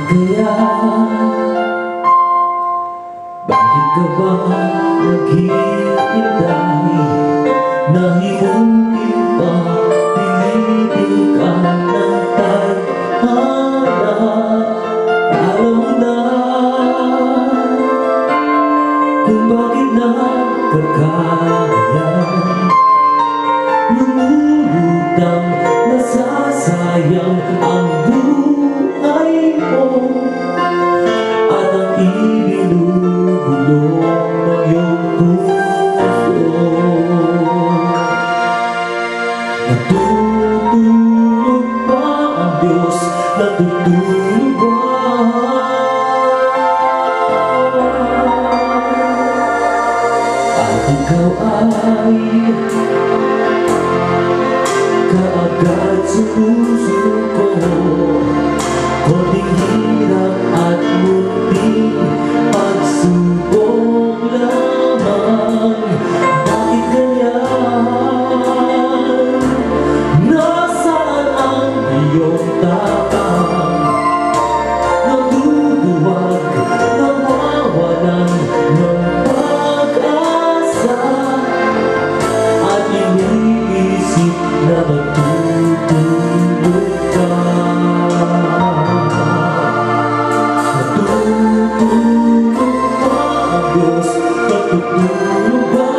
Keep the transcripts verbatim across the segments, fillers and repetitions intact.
kaya? Bakit ka ba naghihintay? Nahimukin pa, pinitin ka ng tadhana. Alam mo na kung bakit nagkakaganyan. Lumulutang nasasayang ang buhay mo at ang ibinubulong ng iyong puso. Natutulog ba ang Diyos? Natutulog ba? At ikaw ay kaagad sumusuko, konting hirap at munting pagsubok lamang. Bakit ganyan? Nasaan ang iyong tapang? Naduduwag, nawawalan ng pag-asa, at iniisip na matutulog ka. Natutulog ba ang Diyos? Natutulog ba?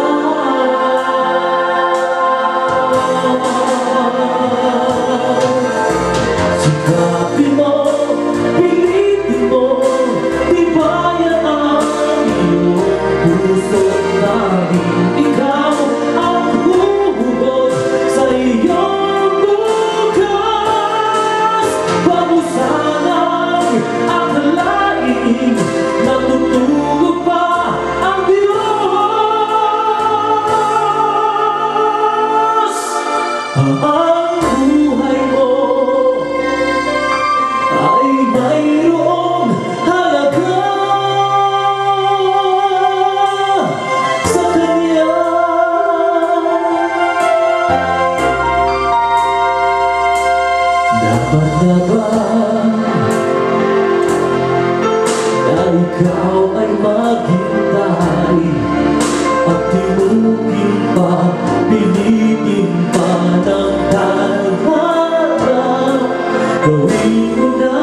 Sikapin mo, pilitin mo, tibayan ang iyong puso. Naging ikaw ang huhugot sa iyong bukas. Wag mo sanang akalain natutulog pa ang Diyos. Ang buhay mo ay mayroong halaga sa Kanya. Dapat na ba na ikaw ay maghintay at tinugin pa, pilitin pa ng tadhana? Gawin mo na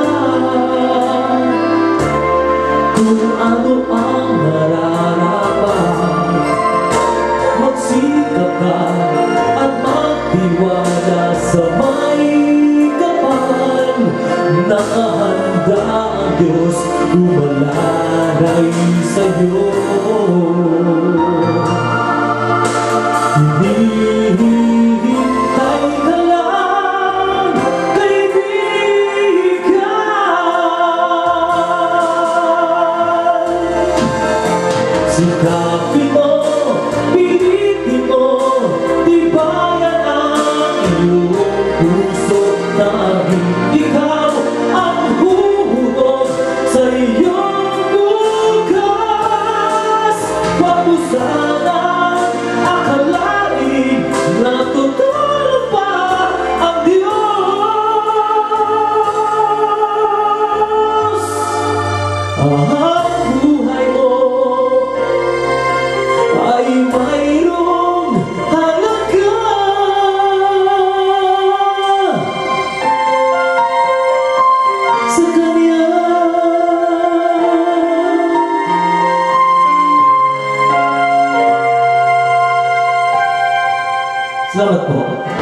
kung ano ang nararapat. Magsikap ka at magtiwala sa may kapal. Nakahanda ang Diyos umalalay sa'yo. Hinihintay ka lang, kaibigan. Sikapin mo, pilitin mo, tibayan ang iyong puso. Naging ikaw ang huhugot sa iyong bukas. Wag mo sanang akalain natutulog pa ang Diyos. Ang buhay mo ay mayroong halaga sa Kanya. Salamat po.